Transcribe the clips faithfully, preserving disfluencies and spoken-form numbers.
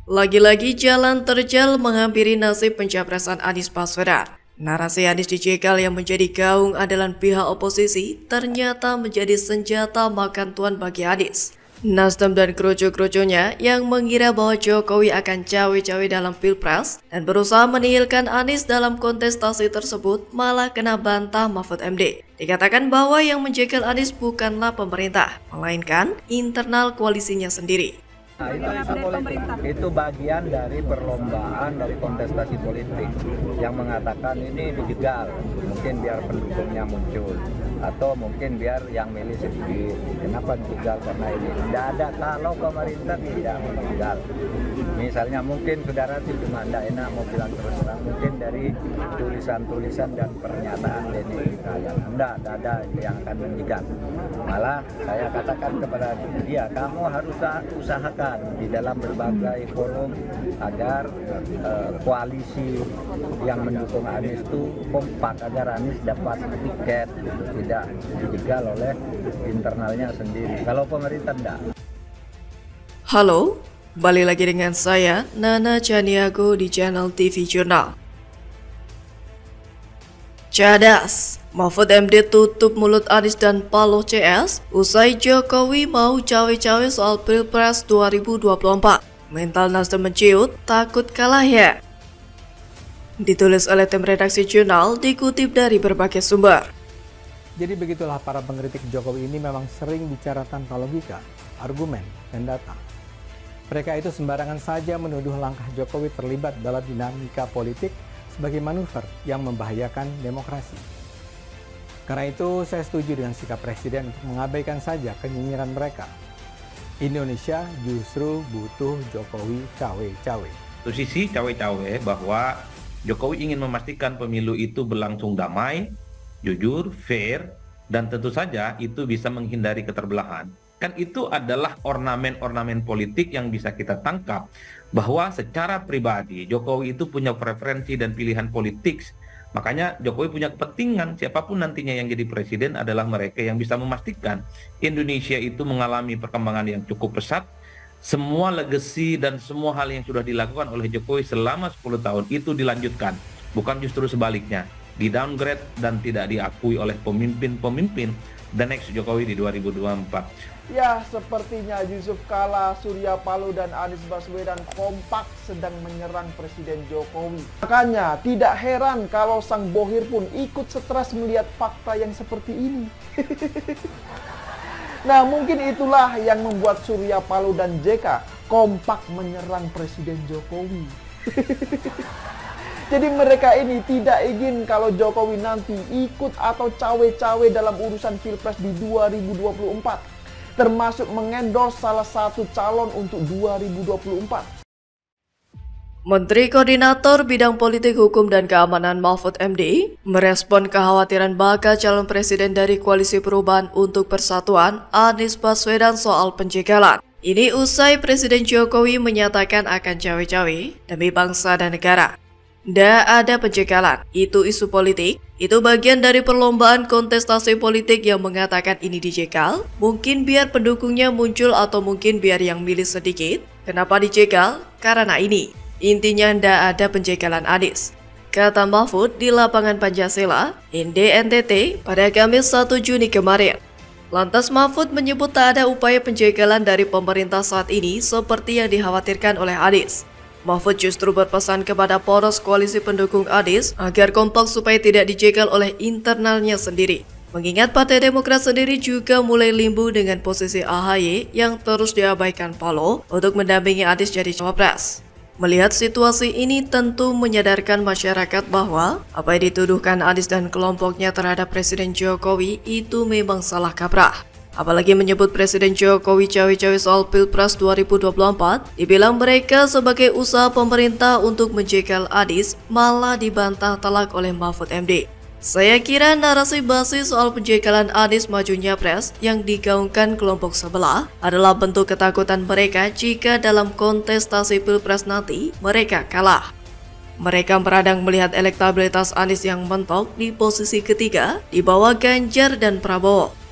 Lagi-lagi jalan terjal menghampiri nasib pencapresan Anies Baswedan. Narasi Anies dijegal yang menjadi gaung andalan pihak oposisi ternyata menjadi senjata makan tuan bagi Anies. Nasdem dan kroco-kroconya yang mengira bahwa Jokowi akan cawe-cawe dalam Pilpres dan berusaha menihilkan Anies dalam kontestasi tersebut malah kena bantah Mahfud M D. Dikatakan bahwa yang menjegal Anies bukanlah pemerintah, melainkan internal koalisinya sendiri. Nah, itu isu politik, itu bagian dari perlombaan dari kontestasi politik yang mengatakan ini dijegal, mungkin biar pendukungnya muncul atau mungkin biar yang milih sedikit. Kenapa dijegal? Karena ini tidak ada, kalau pemerintah tidak menjegal. Misalnya mungkin saudara sih cuma tidak enak mau bilang terus terang, mungkin dari tulisan-tulisan dan pernyataan Denny yang tidak ada yang akan menjegal. Malah saya katakan kepada dia, kamu harus usahakan di dalam berbagai forum agar uh, koalisi yang mendukung Anies itu kompak, agar Anies dapat tiket, gitu, tidak dijegal oleh internalnya sendiri. Kalau pemerintah tidak. Halo, kembali lagi dengan saya Nana Chaniago di channel T V Jurnal. Cadas, Mahfud M D tutup mulut Anies dan Paloh C S usai Jokowi mau cawe-cawe soal Pilpres dua ribu dua puluh empat. Mental Nasdem menciut, takut kalah ya. Ditulis oleh tim redaksi jurnal, dikutip dari berbagai sumber. Jadi begitulah para pengkritik Jokowi ini memang sering bicara tanpa logika, argumen, dan data. Mereka itu sembarangan saja menuduh langkah Jokowi terlibat dalam dinamika politik sebagai manuver yang membahayakan demokrasi. Karena itu saya setuju dengan sikap Presiden untuk mengabaikan saja kenyinyiran mereka. Indonesia justru butuh Jokowi cawe-cawe. Satu sisi cawe-cawe bahwa Jokowi ingin memastikan pemilu itu berlangsung damai, jujur, fair, dan tentu saja itu bisa menghindari keterbelahan. Kan itu adalah ornamen-ornamen politik yang bisa kita tangkap bahwa secara pribadi Jokowi itu punya preferensi dan pilihan politik. Makanya Jokowi punya kepentingan siapapun nantinya yang jadi presiden adalah mereka yang bisa memastikan Indonesia itu mengalami perkembangan yang cukup pesat. Semua legacy dan semua hal yang sudah dilakukan oleh Jokowi selama sepuluh tahun itu dilanjutkan, bukan justru sebaliknya, di downgrade dan tidak diakui oleh pemimpin-pemimpin the next Jokowi di dua ribu dua puluh empat. Ya, sepertinya Yusuf Kala, Surya Paloh, dan Anies Baswedan kompak sedang menyerang Presiden Jokowi. Makanya tidak heran kalau sang bohir pun ikut stres melihat fakta yang seperti ini. Nah, mungkin itulah yang membuat Surya Paloh dan J K kompak menyerang Presiden Jokowi. Jadi mereka ini tidak ingin kalau Jokowi nanti ikut atau cawe-cawe dalam urusan Pilpres di dua ribu dua puluh empat. Termasuk mengendorse salah satu calon untuk dua ribu dua puluh empat. Menteri Koordinator Bidang Politik Hukum dan Keamanan Mahfud M D merespon kekhawatiran bakal calon presiden dari Koalisi Perubahan untuk Persatuan Anies Baswedan soal penjegalan. Ini usai Presiden Jokowi menyatakan akan cawe-cawe demi bangsa dan negara. Nggak ada penjegalan, itu isu politik, itu bagian dari perlombaan kontestasi politik yang mengatakan ini dijegal, mungkin biar pendukungnya muncul atau mungkin biar yang milih sedikit. Kenapa dijegal? Karena ini. Intinya nggak ada penjegalan Anies. Kata Mahfud di lapangan Pancasila, N D N T T pada Kamis satu Juni kemarin. Lantas Mahfud menyebut tak ada upaya penjegalan dari pemerintah saat ini seperti yang dikhawatirkan oleh Anies. Mahfud justru berpesan kepada poros koalisi pendukung Anies agar kompak supaya tidak dijegal oleh internalnya sendiri. Mengingat Partai Demokrat sendiri juga mulai limbu dengan posisi A H Y yang terus diabaikan Paloh untuk mendampingi Anies jadi cawapres. Melihat situasi ini tentu menyadarkan masyarakat bahwa apa yang dituduhkan Anies dan kelompoknya terhadap Presiden Jokowi itu memang salah kaprah. Apalagi menyebut Presiden Jokowi cawe-cawe soal Pilpres dua ribu dua puluh empat, dibilang mereka sebagai usaha pemerintah untuk menjegal Anies malah dibantah telak oleh Mahfud M D. Saya kira narasi basi soal penjegalan Anies maju nyapres yang digaungkan kelompok sebelah adalah bentuk ketakutan mereka jika dalam kontestasi Pilpres nanti mereka kalah. Mereka meradang melihat elektabilitas Anies yang mentok di posisi ketiga di bawah Ganjar dan Prabowo.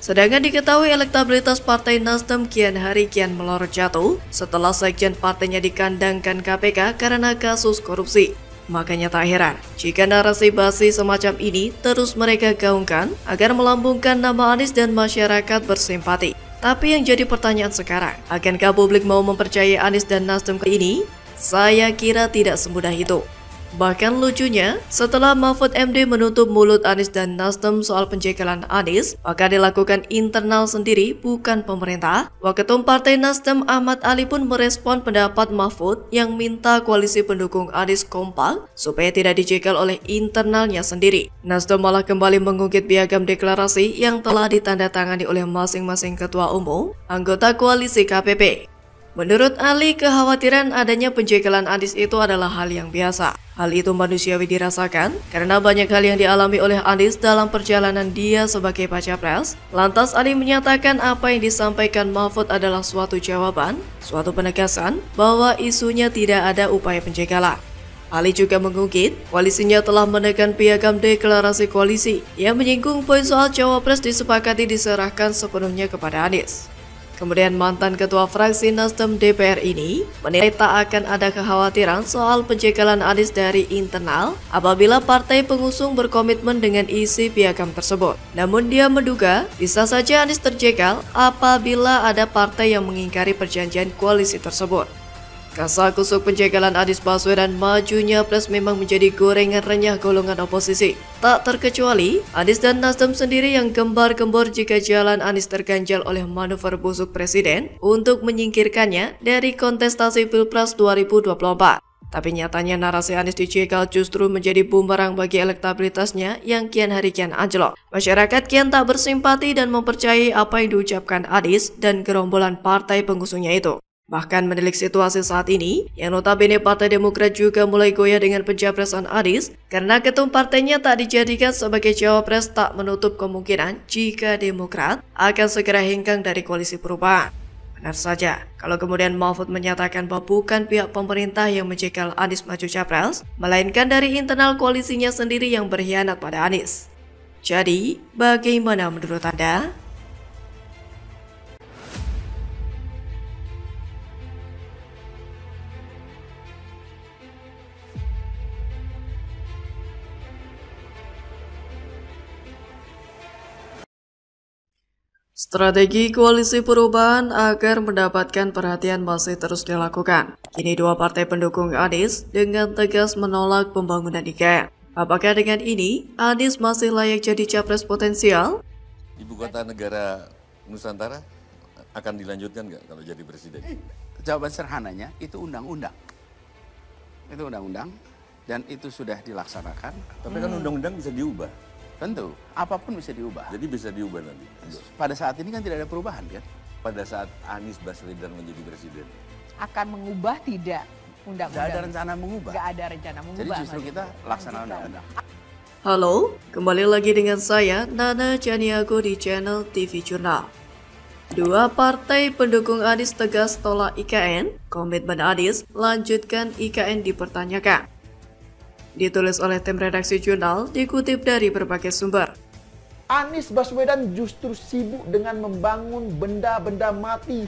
Sedangkan diketahui elektabilitas Partai Nasdem kian hari kian melorot jatuh setelah sekjen partainya dikandangkan K P K karena kasus korupsi. Makanya tak heran jika narasi basi semacam ini terus mereka gaungkan agar melambungkan nama Anies dan masyarakat bersimpati. Tapi yang jadi pertanyaan sekarang, akankah publik mau mempercayai Anies dan Nasdem kali ini? Saya kira tidak semudah itu. Bahkan lucunya, setelah Mahfud M D menutup mulut Anies dan Nasdem soal penjagalan Anies, maka dilakukan internal sendiri bukan pemerintah. Waketum Partai Nasdem Ahmad Ali pun merespon pendapat Mahfud yang minta koalisi pendukung Anies kompak supaya tidak dijegal oleh internalnya sendiri. Nasdem malah kembali mengungkit piagam deklarasi yang telah ditandatangani oleh masing-masing ketua umum, anggota koalisi K P P. Menurut Ali, kekhawatiran adanya penjagalan Anies itu adalah hal yang biasa. Hal itu manusiawi dirasakan karena banyak hal yang dialami oleh Anies dalam perjalanan dia sebagai baca pres. Lantas Ali menyatakan apa yang disampaikan Mahfud adalah suatu jawaban, suatu penegasan bahwa isunya tidak ada upaya penjagalan. Ali juga mengungkit, koalisinya telah menekan piagam deklarasi koalisi yang menyinggung poin soal cawapres disepakati diserahkan sepenuhnya kepada Anies. Kemudian mantan ketua fraksi Nasdem D P R ini menilai tak akan ada kekhawatiran soal penjagalan Anies dari internal apabila partai pengusung berkomitmen dengan isi piagam tersebut. Namun dia menduga bisa saja Anies terjegal apabila ada partai yang mengingkari perjanjian koalisi tersebut. Kasakusuk penjagalan Anies Baswedan majunya pres memang menjadi gorengan renyah golongan oposisi. Tak terkecuali, Anies dan Nasdem sendiri yang gembar-gembor jika jalan Anies terganjal oleh manuver busuk presiden untuk menyingkirkannya dari kontestasi Pilpres dua ribu dua puluh empat. Tapi nyatanya narasi Anies dijegal justru menjadi bumerang bagi elektabilitasnya yang kian hari kian anjlok. Masyarakat kian tak bersimpati dan mempercayai apa yang diucapkan Anies dan gerombolan partai pengusungnya itu. Bahkan menilik situasi saat ini, yang notabene Partai Demokrat juga mulai goyah dengan pencapresan Anies karena ketum partainya tak dijadikan sebagai cawapres tak menutup kemungkinan jika Demokrat akan segera hengkang dari koalisi perubahan. Benar saja, kalau kemudian Mahfud menyatakan bahwa bukan pihak pemerintah yang menjegal Anies maju capres, melainkan dari internal koalisinya sendiri yang berkhianat pada Anies. Jadi, bagaimana menurut Anda? Strategi koalisi perubahan agar mendapatkan perhatian masih terus dilakukan. Kini dua partai pendukung Anies dengan tegas menolak pembangunan I K N. Apakah dengan ini Anies masih layak jadi capres potensial? Ibu kota negara Nusantara akan dilanjutkan nggak kalau jadi presiden? Jawaban sederhananya itu undang-undang. Itu undang-undang dan itu sudah dilaksanakan. Tapi kan undang-undang bisa diubah. Tentu, apapun bisa diubah. Jadi bisa diubah nanti. Pada saat ini kan tidak ada perubahan kan? Pada saat Anies Baswedan menjadi presiden. Akan mengubah tidak undang-undang? Tidak ada rencana mengubah. Tidak ada rencana mengubah. Jadi justru kita laksanakan undang-undang. Halo, kembali lagi dengan saya Nana Chaniago di channel T V Jurnal. Dua partai pendukung Anies tegas tolak I K N, komitmen Anies lanjutkan I K N dipertanyakan. Ditulis oleh tim redaksi jurnal, dikutip dari berbagai sumber. Anies Baswedan justru sibuk dengan membangun benda-benda mati.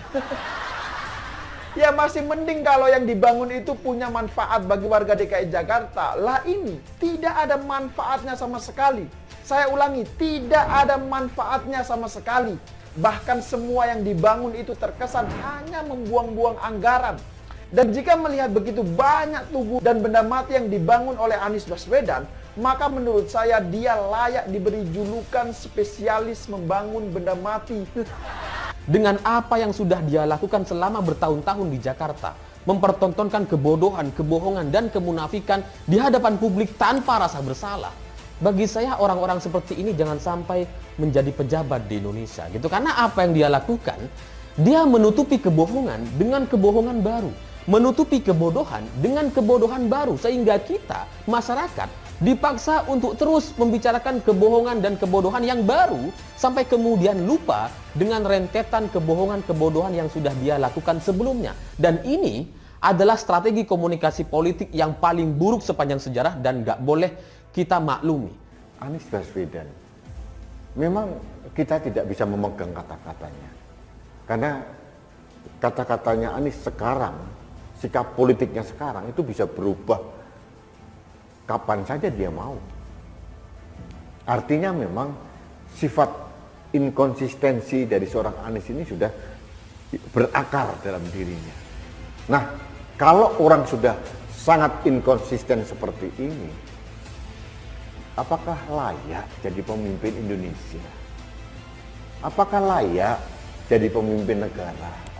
Ya masih mending kalau yang dibangun itu punya manfaat bagi warga D K I Jakarta. Lah ini tidak ada manfaatnya sama sekali. Saya ulangi, tidak ada manfaatnya sama sekali. Bahkan semua yang dibangun itu terkesan hanya membuang-buang anggaran. Dan jika melihat begitu banyak tubuh dan benda mati yang dibangun oleh Anies Baswedan, maka menurut saya dia layak diberi julukan spesialis membangun benda mati. Dengan apa yang sudah dia lakukan selama bertahun-tahun di Jakarta, mempertontonkan kebodohan, kebohongan, dan kemunafikan di hadapan publik tanpa rasa bersalah. Bagi saya orang-orang seperti ini jangan sampai menjadi pejabat di Indonesia gitu. Karena apa yang dia lakukan, dia menutupi kebohongan dengan kebohongan baru. Menutupi kebodohan dengan kebodohan baru, sehingga kita, masyarakat, dipaksa untuk terus membicarakan kebohongan dan kebodohan yang baru sampai kemudian lupa dengan rentetan kebohongan-kebodohan yang sudah dia lakukan sebelumnya. Dan ini adalah strategi komunikasi politik yang paling buruk sepanjang sejarah dan nggak boleh kita maklumi. Anies Baswedan memang kita tidak bisa memegang kata-katanya. Karena kata-katanya Anies sekarang, sikap politiknya sekarang itu bisa berubah kapan saja dia mau. Artinya memang sifat inkonsistensi dari seorang Anies ini sudah berakar dalam dirinya. Nah, kalau orang sudah sangat inkonsisten seperti ini, apakah layak jadi pemimpin Indonesia? Apakah layak jadi pemimpin negara?